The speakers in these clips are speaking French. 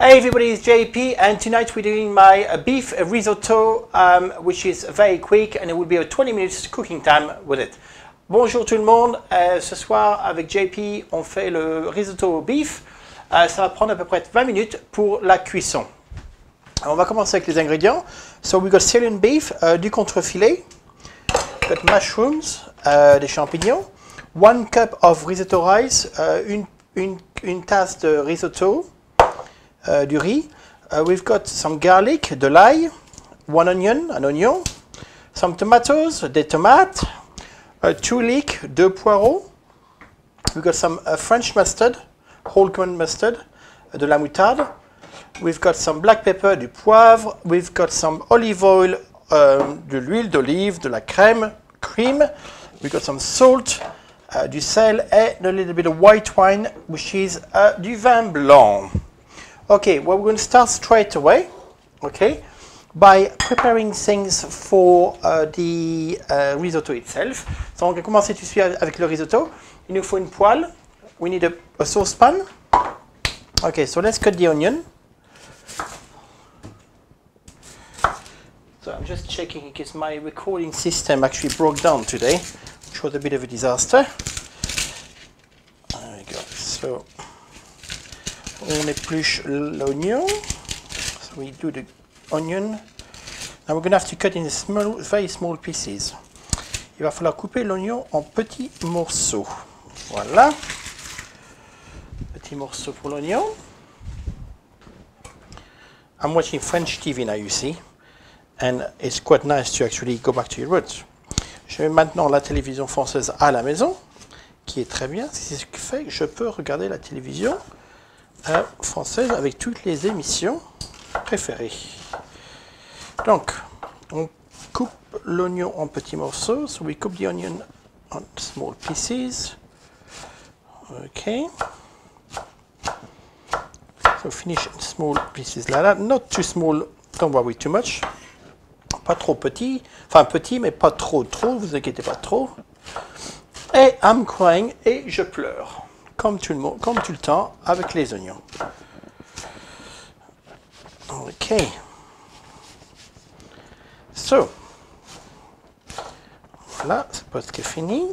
Hey everybody, it's JP and tonight we're doing my beef risotto which is very quick and it will be a 20 minutes cooking time with it. Bonjour tout le monde, ce soir avec JP on fait le risotto au beef. Ça va prendre à peu près 20 minutes pour la cuisson. Alors, on va commencer avec les ingrédients. So we got Syrian beef, du contrefilet, got mushrooms, des champignons, 1 cup of risotto rice, une tasse de risotto, du riz. We've got some garlic, de l'ail, un oignon, some tomatoes, des tomates, 2 leeks, 2 poireaux. We've got some French mustard, whole grain mustard, de la moutarde. We've got some black pepper, du poivre. We've got some olive oil, de l'huile d'olive, de la cream. We've got some salt, du sel, and a little bit of white wine, which is du vin blanc. Okay, well, we're going to start straight away, okay, by preparing things for the risotto itself. So, on va commencer tout de suite avec le risotto. Il nous faut une poêle. We need a saucepan. Okay, so let's cut the onion. So I'm just checking because my recording system actually broke down today, which was a bit of a disaster. There we go. So on épluche l'oignon. So we do the onion. Now we're going to have to cut in small, very small pieces. Il va falloir couper l'oignon en petits morceaux. Voilà. Petits morceaux pour l'oignon. I'm watching French TV now, you see. And it's quite nice to actually go back to your roots. Je mets maintenant la télévision française à la maison, qui est très bien. C'est ce qui fait que je peux regarder la télévision française avec toutes les émissions préférées. Donc, on coupe l'oignon en petits morceaux. So we cook the onion on small pieces. Okay. So finish in small pieces like that. Not too small, don't worry too much. Pas trop petit, enfin petit mais pas trop, vous inquiétez pas trop. Et I'm crying et je pleure, comme tout le temps avec les oignons. Ok. So, voilà, c'est presque fini.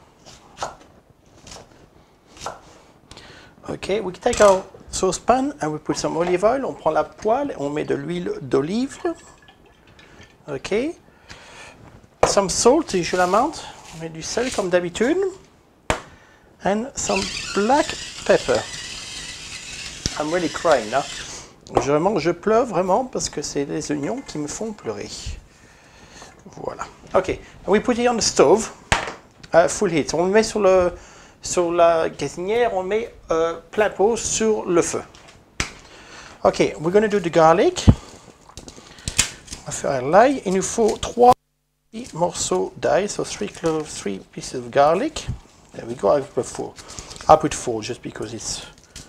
Ok, we take our saucepan and we put some olive oil. On prend la poêle et on met de l'huile d'olive. Ok. Some salt, usual amount. On met du sel comme d'habitude. And some black pepper. I'm really crying now. Je pleure vraiment parce que c'est les oignons qui me font pleurer. Voilà. Ok. We put it on the stove. Full heat. On le met sur la gazinière. On met plein pot sur le feu. Ok. We're going to do the garlic. On va faire l'ail. Il nous faut 3 petits morceaux d'ail, so 3 pieces of garlic. There we go. I put 4. I put 4 just because it's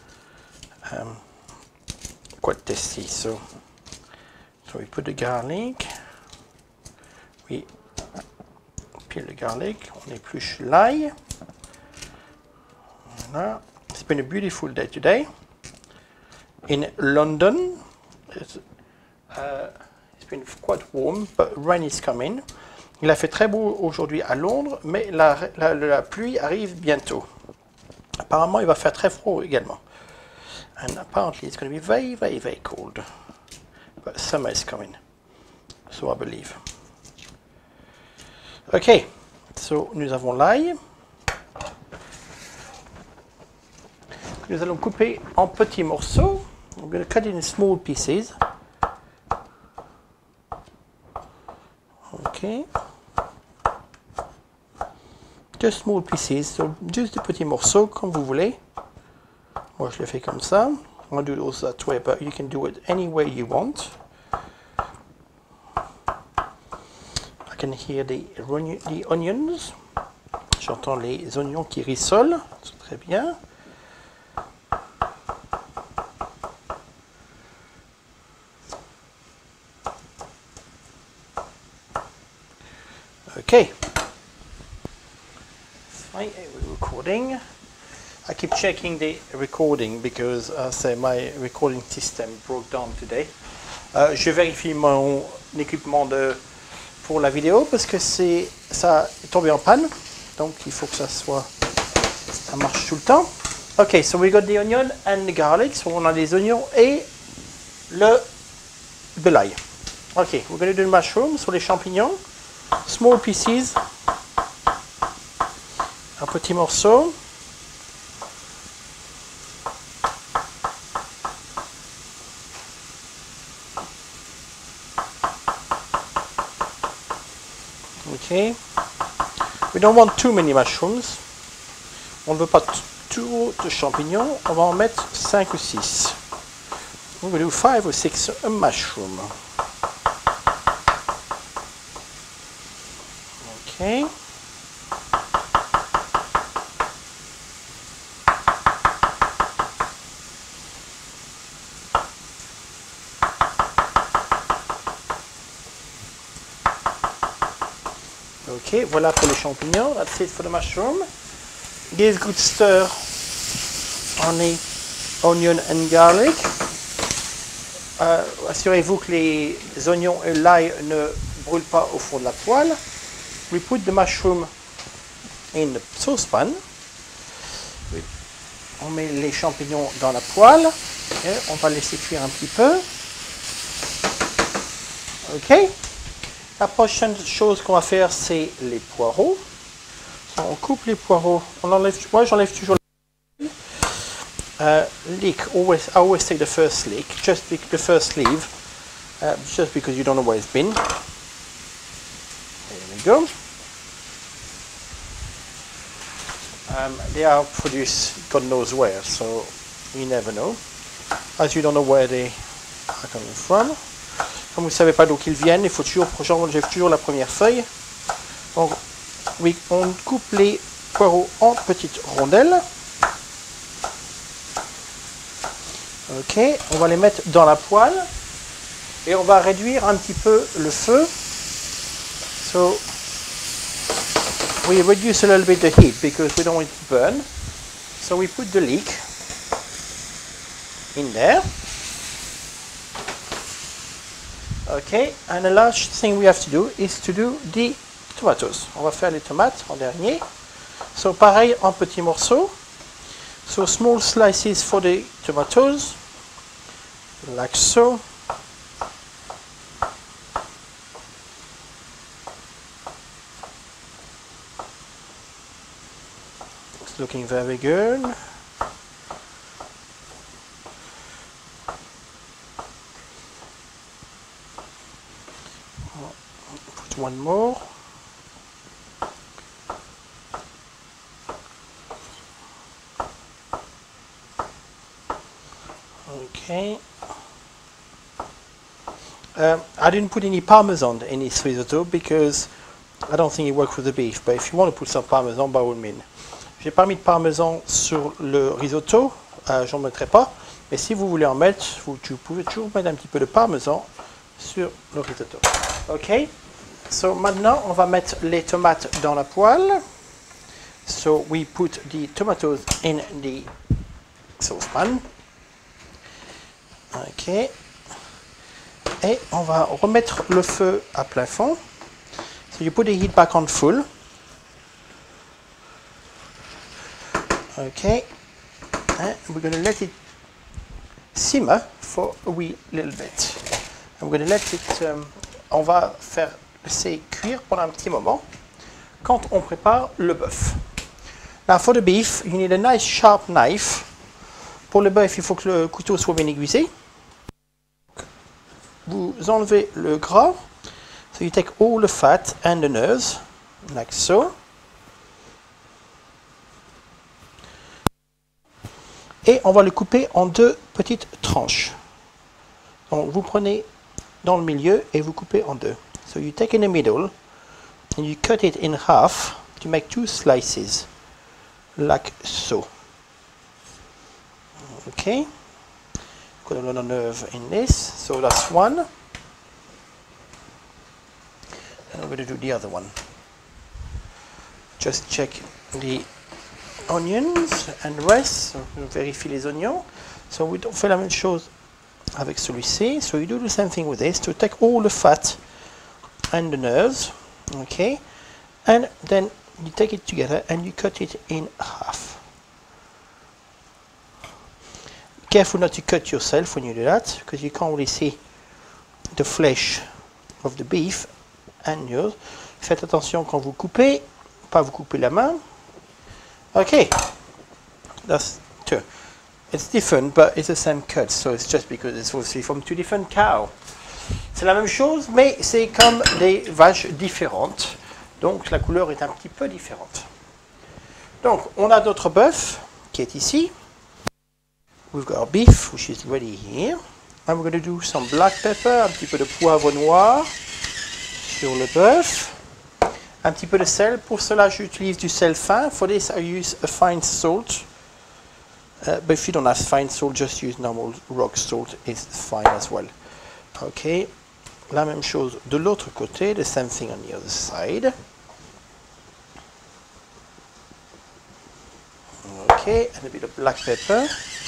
quite tasty. So we put the garlic. We peel the garlic. On épluche l'ail. Voilà. It's been a beautiful day today in London. It's been quite warm, but rain is coming. Il a fait très beau aujourd'hui à Londres, mais la pluie arrive bientôt. Apparemment, il va faire très froid également. And apparently, it's going to be very, very, very cold. But summer is coming, so I believe. Ok, so nous avons l'ail. Nous allons couper en petits morceaux. I'm going to cut it in small pieces. Okay. Just small pieces, so juste des petits morceaux comme vous voulez. Moi je le fais comme ça. On va do it also that way, but you can do it any way you want. I can hear the onions. J'entends les oignons qui rissolent. C'est très bien. Okay. Fine, we're recording. I keep checking the recording because say my recording system broke down today. Je vérifie mon équipement pour la vidéo parce que ça est tombé en panne. Donc il faut que ça marche tout le temps. Okay, so we got the onion and the garlic. So on a les oignons et de l'ail. Okay, we're going to do the mushrooms, so les champignons. Small pieces. Un petit morceau. Okay. We don't want too many mushrooms. On ne veut pas trop de champignons. On va en mettre 5 ou 6. We're going to do 5 or 6 a mushroom. Okay. Ok, voilà pour les champignons. That's it for the mushroom. Give a good stir on the onion and garlic. Assurez-vous que les oignons et l'ail ne brûlent pas au fond de la poêle. We put the mushroom in the saucepan. On met les champignons dans la poêle. Et on va laisser cuire un petit peu. Ok. La prochaine chose qu'on va faire, c'est les poireaux. On coupe les poireaux. Moi, j'enlève toujours leek. I always take the first leek, the first leaf, just because you don't know where it's been. There we go. They are produced God knows where, so you never know. As you don't know where they are coming from. Comme vous ne savez pas d'où ils viennent, il faut toujours, j'enlève toujours la première feuille. Donc, oui, on coupe les poireaux en petites rondelles. Ok, on va les mettre dans la poêle et on va réduire un petit peu le feu. So, we reduce a little bit the heat because we don't want it to burn. So we put the leek in there. Okay, and the last thing we have to do is to do the tomatoes. On va faire les tomates en dernier. So pareil en petits morceaux. So small slices for the tomatoes, like so. It's looking very good. Put one more. Okay. I didn't put any parmesan in this risotto because I don't think it works with the beef. But if you want to put some parmesan, by all means. J'ai pas mis de parmesan sur le risotto, j'en mettrai pas. Mais si vous voulez en mettre, vous pouvez toujours mettre un petit peu de parmesan sur le risotto. Ok. So maintenant, on va mettre les tomates dans la poêle. So we put the tomatoes in the saucepan. Ok. Et on va remettre le feu à plein fond. So you put the heat back on full. Okay. And we're going to let it simmer for a wee little bit. And we're going to let it. On va laisser cuire pendant un petit moment quand on prépare le bœuf. Now for the beef, you need a nice sharp knife. Pour le bœuf, il faut que le couteau soit bien aiguisé. Vous enlevez le gras. So you take all the fat and the nerves, like so. Et on va le couper en 2 petites tranches. Donc vous prenez dans le milieu et vous coupez en 2. So you take in the middle and you cut it in half to make 2 slices, like so. Okay. Got a lot of nerve in this, so that's one. And I'm going to do the other one. Just check the onions and rest. On vérifie les oignons. So on fait la même chose avec celui-ci. So you do the same thing with this to take all the fat and the nerves. Okay, and then you take it together and you cut it in half. Careful not to cut yourself when you do that, because you can't really see the flesh of the beef and yours. Faites attention quand vous coupez, pas vous couper la main. Okay, that's two. It's different, but it's the same cut, so it's just because it's obviously from two different cows. C'est la même chose, mais c'est comme des vaches différentes, donc la couleur est un petit peu différente. Donc, on a notre bœuf qui est ici. We've got our beef, which is ready here. And we're going to do some black pepper, un petit peu de poivre noir sur le bœuf. Un petit peu de sel. Pour cela, j'utilise du sel fin. For this, I use a fine salt. But if you don't have fine salt, just use normal rock salt. It's fine as well. Okay. La même chose de l'autre côté. The same thing on the other side. Okay. And a bit of black pepper.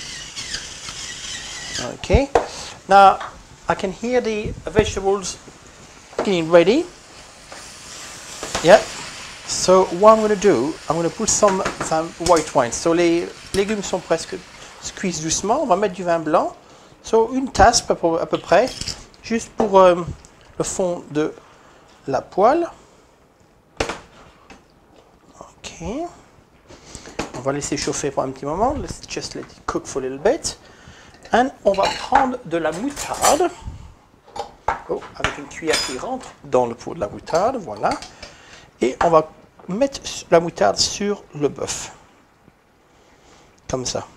Okay, now I can hear the vegetables getting ready. Yeah, so what I'm going to do, I'm going to put some white wine. So les légumes sont presque cuits doucement. On va mettre du vin blanc. So une tasse à peu près, juste pour le fond de la poêle. Ok, on va laisser chauffer pour un petit moment. Let's just let it cook for a little bit. Et on va prendre de la moutarde, avec une cuillère qui rentre dans le pot de la moutarde, voilà. Et on va mettre la moutarde sur le bœuf, comme ça.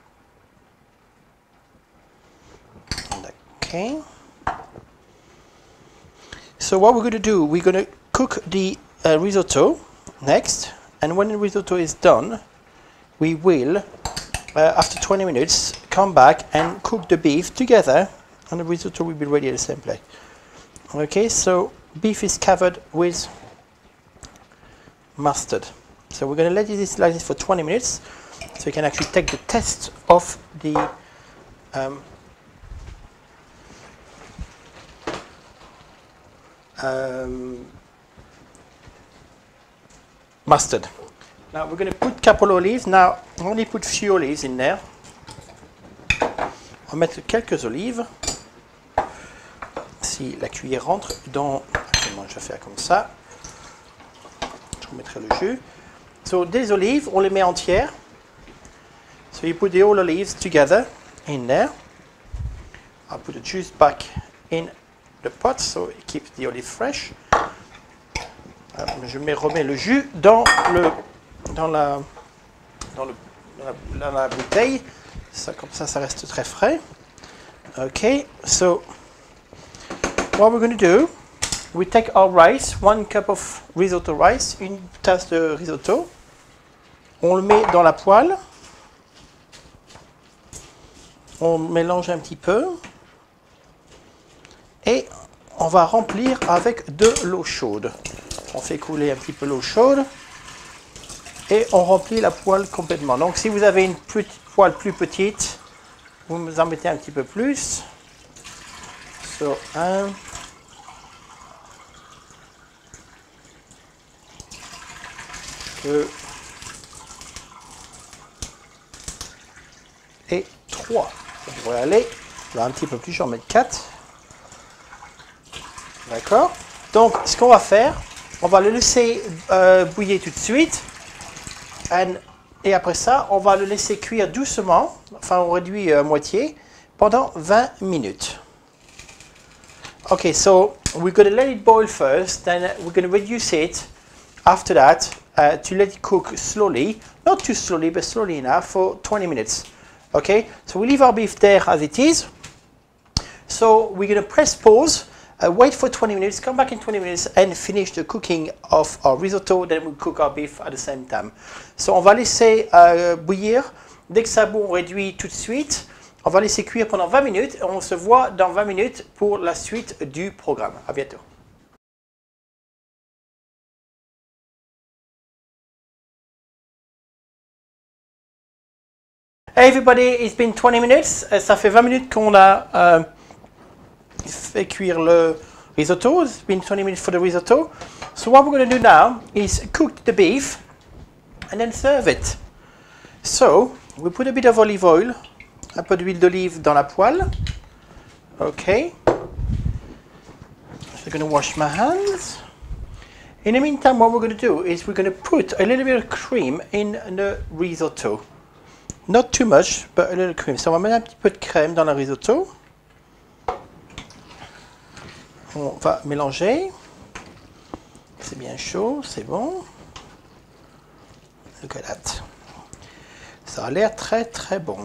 Okay. So what we're going to do, we're going to cook the risotto next, and when the risotto is done, we will, after 20 minutes, come back and cook the beef together, and the risotto will be ready at the same place. Okay, so beef is covered with mustard. So we're going to let this like this for 20 minutes, so you can actually take the taste of the mustard. Now we're going to put a couple of olives. Now only put few olives in there. On va mettre quelques olives. Si la cuillère rentre dans, actuellement je vais faire comme ça. Je remettrai le jus. So des olives, on les met entières. So you put the all olives together in there. I'll put the juice back in the pot so it keeps the olive fresh. Je remets le jus dans la bouteille. Ça, comme ça reste très frais. Okay, so what we're going to do, we take our rice, 1 cup of risotto rice, une tasse de risotto. On le met dans la poêle. On mélange un petit peu. Et on va remplir avec de l'eau chaude. On fait couler un petit peu l'eau chaude. Et on remplit la poêle complètement. Donc si vous avez une petite poêle plus petite, vous en mettez un petit peu plus. So, 1. 2. Et 3. Ça devrait aller. Là, un petit peu plus, je vais en mettre 4. D'accord. Donc, ce qu'on va faire, on va le laisser bouillir tout de suite. Et après ça, on va le laisser cuire doucement, enfin on réduit à moitié, pendant 20 minutes. Okay, so we're going to let it boil first, then we're going to reduce it after that to let it cook slowly, not too slowly, but slowly enough for 20 minutes. Okay, so we leave our beef there as it is. So we're going to press pause. Wait for 20 minutes, come back in 20 minutes and finish the cooking of our risotto, then we'll cook our beef at the same time. So on va laisser bouillir, dès que ça bout on réduit tout de suite, on va laisser cuire pendant 20 minutes et on se voit dans 20 minutes pour la suite du programme. À bientôt. Hey everybody, it's been 20 minutes. Ça fait 20 minutes qu'on a fait cuire le risotto. It's been 20 minutes for the risotto. So what we're going to do now is cook the beef and then serve it. So we put a bit of olive oil, un peu d'huile d'olive dans la poêle. Okay. So I'm going to wash my hands. In the meantime, what we're going to do is we're going to put a little bit of cream in the risotto. Not too much, but a little cream. So on va mettre un petit peu de crème dans le risotto. On va mélanger. C'est bien chaud, c'est bon. Look at that. Ça a l'air très très bon.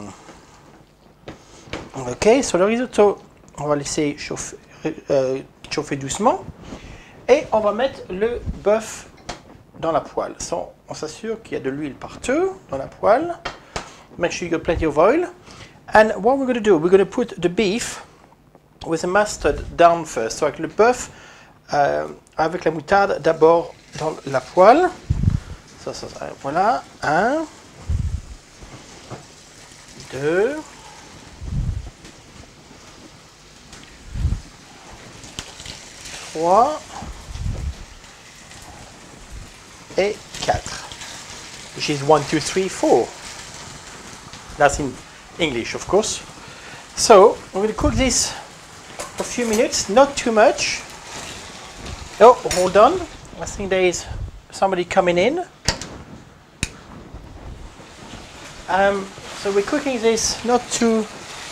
Ok, sur le risotto, on va laisser chauffer doucement. Et on va mettre le bœuf dans la poêle. So, on s'assure qu'il y a de l'huile partout dans la poêle. Make sure you got plenty of oil. And what we're going to do, we're going to put the beef with the mustard down first. So avec le bœuf, avec la moutarde d'abord dans la poêle. Ça, voilà. 1, 2, 3 et 4. Which is 1, 2, 3, 4. That's in English, of course. So I'm going to cook this for a few minutes, not too much. Oh, hold on. I think there is somebody coming in. So we're cooking this not too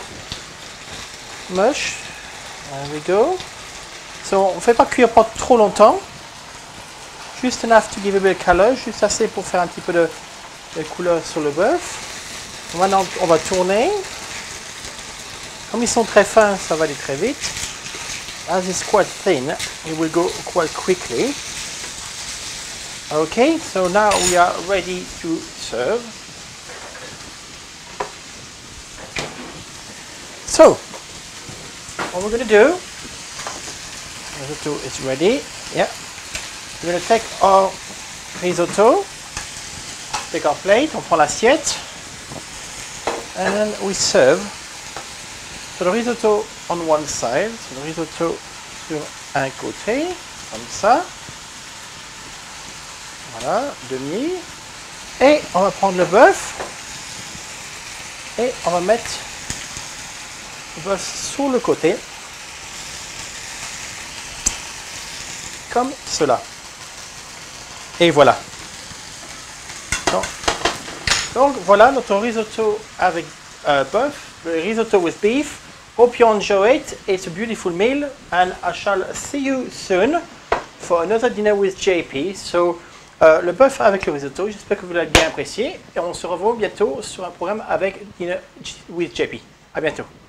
much. There we go. So on ne fait pas cuire pas trop longtemps. Just enough to give a bit of color, juste assez pour faire un petit peu de couleur sur le bœuf. Maintenant, on va tourner. Comme ils sont très fins, ça va aller très vite. As it's quite thin, it will go quite quickly. Okay, so now we are ready to serve. So, what we're going to do, risotto is ready. Yeah, we're going to take our risotto, take our plate, on prend l'assiette. And then we serve. So le risotto on one side, so le risotto sur un côté, comme ça. Voilà, demi. Et on va prendre le bœuf. Et on va mettre le bœuf sur le côté. Comme cela. Et voilà. Donc voilà notre risotto avec bœuf, le risotto with beef. Hope you enjoy it. It's a beautiful meal and I shall see you soon for another dinner with JP. So le bœuf avec le risotto, j'espère que vous l'avez bien apprécié et on se revoit bientôt sur un programme avec Dinner with JP. À bientôt.